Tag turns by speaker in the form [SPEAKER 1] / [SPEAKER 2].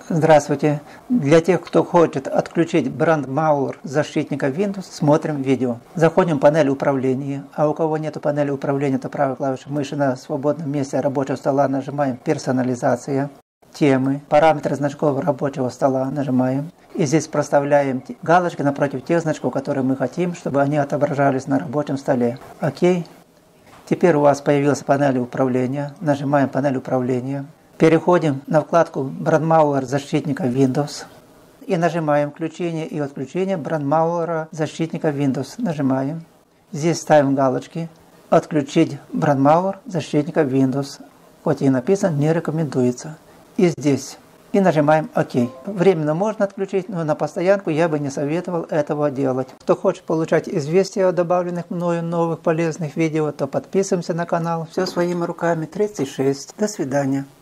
[SPEAKER 1] Здравствуйте! Для тех, кто хочет отключить брандмауэр защитника Windows, смотрим видео. Заходим в панель управления, а у кого нет панели управления, то правой клавишей мыши на свободном месте рабочего стола нажимаем «Персонализация», «Темы», «Параметры значков рабочего стола» нажимаем. И здесь проставляем галочки напротив тех значков, которые мы хотим, чтобы они отображались на рабочем столе. Окей. Теперь у вас появилась панель управления. Нажимаем «Панель управления». Переходим на вкладку «Брандмауэр защитника Windows» и нажимаем «Включение и отключение брандмауэра защитника Windows». Нажимаем. Здесь ставим галочки «Отключить брандмауэр защитника Windows». Хоть и написано «Не рекомендуется». И здесь. И нажимаем «Ок». Временно можно отключить, но на постоянку я бы не советовал этого делать. Кто хочет получать известия о добавленных мною новых полезных видео, то подписываемся на канал. Все своими руками. 36. До свидания.